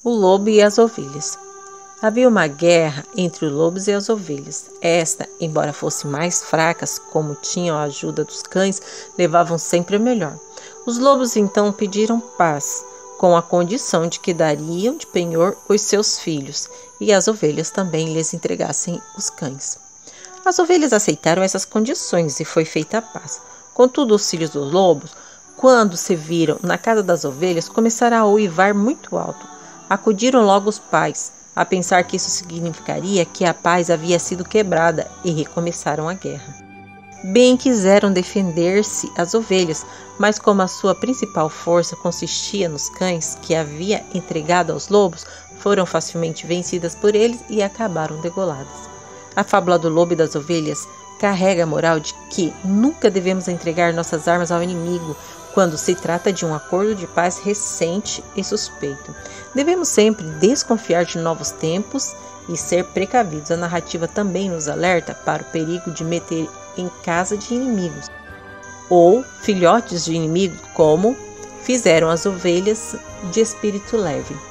O lobo e as ovelhas. Havia uma guerra entre os lobos e as ovelhas. Esta, embora fossem mais fracas, como tinham a ajuda dos cães, levavam sempre a melhor. Os lobos então pediram paz, com a condição de que dariam de penhor os seus filhos, e as ovelhas também lhes entregassem os cães. As ovelhas aceitaram essas condições e foi feita a paz. Contudo, os filhos dos lobos, quando se viram na casa das ovelhas, começaram a uivar muito alto. Acudiram logo os pais, a pensar que isso significaria que a paz havia sido quebrada, e recomeçaram a guerra. Bem quiseram defender-se as ovelhas, mas como a sua principal força consistia nos cães que havia entregado aos lobos, foram facilmente vencidas por eles e acabaram degoladas. A fábula do lobo e das ovelhas carrega a moral de que nunca devemos entregar nossas armas ao inimigo quando se trata de um acordo de paz recente e suspeito. Devemos sempre desconfiar de novos tempos e ser precavidos. A narrativa também nos alerta para o perigo de meter em casa de inimigos ou filhotes de inimigos, como fizeram as ovelhas de espírito leve.